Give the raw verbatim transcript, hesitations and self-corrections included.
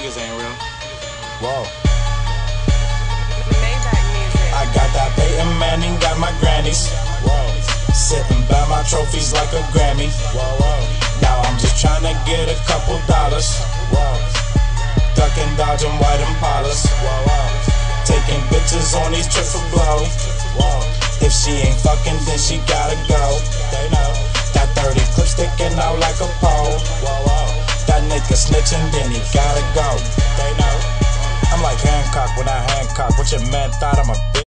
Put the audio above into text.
Niggas ain't real. Whoa. I got that Peyton Manning, got my grannies. Whoa. Sitting by my trophies like a Grammy. Whoa, whoa. Now I'm just trying to get a couple dollars. Whoa. Ducking, dodging white Impalas. Whoa, whoa. Taking bitches on these trips for blow. Whoa. If she ain't fucking, then she gotta go. They know. That thirty clip sticking out like a pole. Whoa, whoa. That nigga snitching, then he gotta go. They know. I'm like Hancock when I Hancock. What your man thought I'm a bitch?